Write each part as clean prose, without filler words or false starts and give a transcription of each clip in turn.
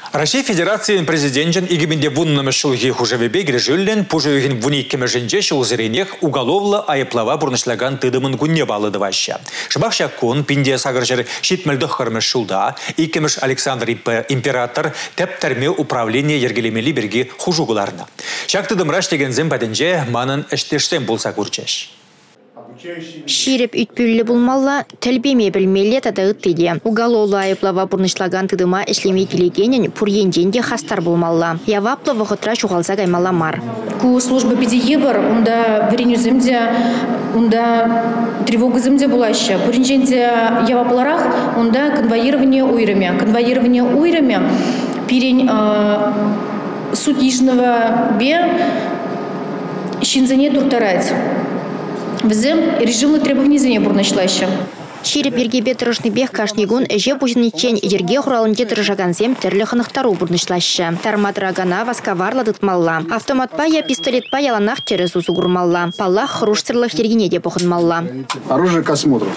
Россия Федерации президентен игибинде вуннамы шулги хужавебе грежюллен пужевихин вуниккеме женже шулзеренех уголовла айыплава бурнышлаган тыдымын гунне балыдываща. Шабахша кун пинде сагыржыр шитмельдых хармеш шулда, иккемеш Александр император тептерме управление ергелемели берги хужугуларна. Шактыдым раш деген земпаденже манын эштештен булса курчеш. Ширеп ütпүлле булмалла, тәлбеме білмелі тада үттеде. Уголовлы айыплава бұрнышлаган тыдыма эшлеме келегенен пурьенженде хастар булмалла. Яваплы вғытра шуғалса гаймала мар. Ку служба педиевар, унда вренюзымде, унда тревогызымде булаща. Пурьенженде явапларах, унда конвоирование уйрами. Конвоирование уйрами пирень судижного бе шинзане туртарать. Взем режимный требования за бурнашлаща. Ширеп ергебе тұрышны бех кашнигун әже бұжынычен ерге құралынде тұрышаган зем түрлі қынықтару бұрнышлашы. Тарматырагана васкаварла дытмалла. Автоматпа я пистолетпа яланақ терес усу құрмалла. Палла хрушсырлық ергене де бұқынмалла. Оружие к осмотру.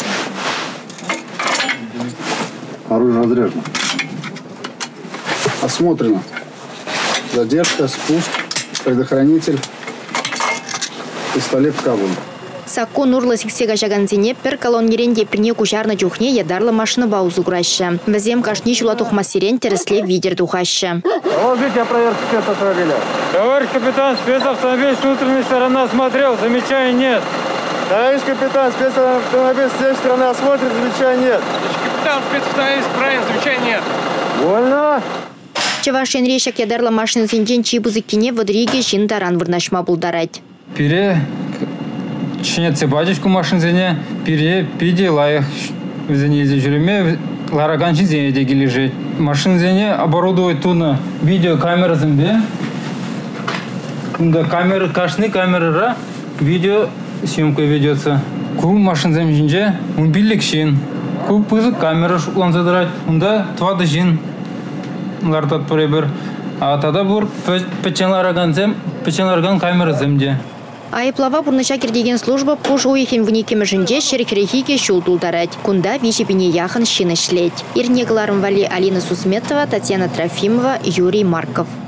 Оружие разряжено. Осмотрено. Задержка, спуск, предохранитель, пистолет в кабель. Сакко нурлы сиксега жаганзине пер колоннеренде прине кушарны жухне ядарлы машина баузу граща. Везем кашни шула тухма сирен тересле видер тухаща. Доложите о проверке спецавтомобиля. Товарищ капитан, спецавтомобиль с внутренней стороны осмотрел, замечаний нет. Товарищ капитан, спецавтомобиль с той стороны осмотрит, замечаний нет. Капитан, спецавтомобиль правильно, замечаний нет. Вольно. Чавашен решек ядарлы машина зинжен чибузыккине водриге жиндаран вырнашма булдарать. Пире чинет батюшку машин зене, пире пиде лаях зене жүріме лараган зене деги лежит. Машин зене оборудовать туна видеокамера зембе. Камеры кашны камеры видео съемка ведется. Ку машин земжинже мобильник шин. Ку пызы камера шуклан задрать. Унда твады жин лартат поребер. А тада бур печен лараган камера земде. Айыплава бұрныша кердеген служба пуш ойхен вникеме жінде шерекерехиге шул тулдарать. Кунда вишепине яхын шин ишлеть. Ирнегларым вали Алина Сусметова, Татьяна Трофимова, Юрий Марков.